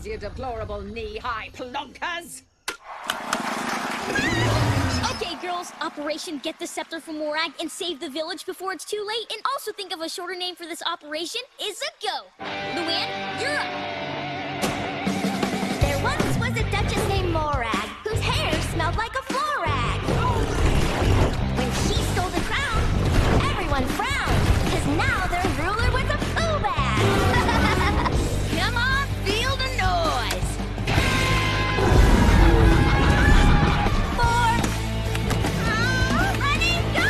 balls, you deplorable knee-high plonkers! Okay, girls, Operation Get the Scepter from Morag and save the village before it's too late, and also think of a shorter name for this operation is a go. Luann, you're up. There once was a duchess named Morag, whose hair smelled like a floor rag. When she stole the crown, everyone frowned, because now their ruler was a poo bag. Come on, feel the noise. 4, Leni, go!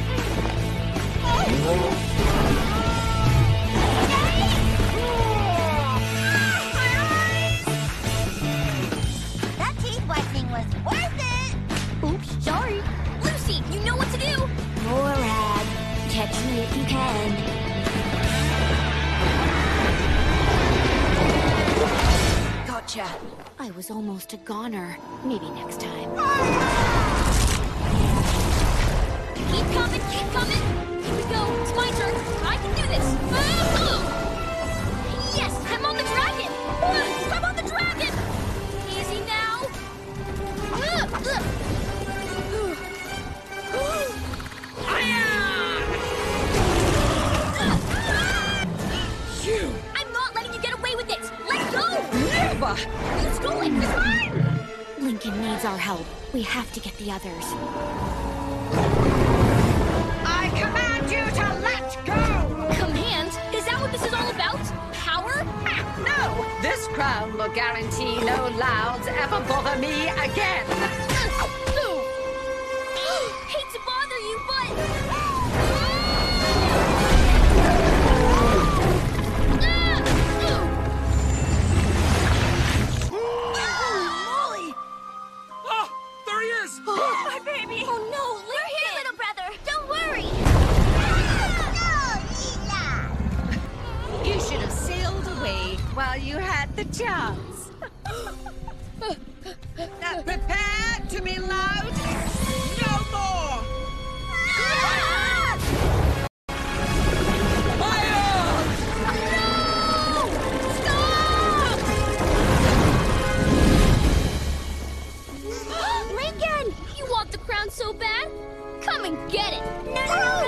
That teeth whitening was worth it! Oops, sorry. Lucy, you know what to do. Morag, catch me if you can. Gotcha. I was almost a goner. Maybe next time. Keep coming, keep coming. Here we go. It's my turn. I can do this. Yes, I'm on the dragon. I'm on the dragon. Easy now. You! I'm not letting you get away with it. Let's go. Never! It's going. It's mine. Lincoln needs our help. We have to get the others. I command you to let go! Command? Is that what this is all about? Power? No! This crown will guarantee no Louds ever bother me again! Hate to bother you, but... Holy moly! Ah! There he is! My baby! Oh no, We're here, little brother! Don't worry! No, Lela! You should have sailed away while you had the chance. Now prepare to be loud. No more! Fire! Lincoln! You want the crown so bad? Come and get it! No!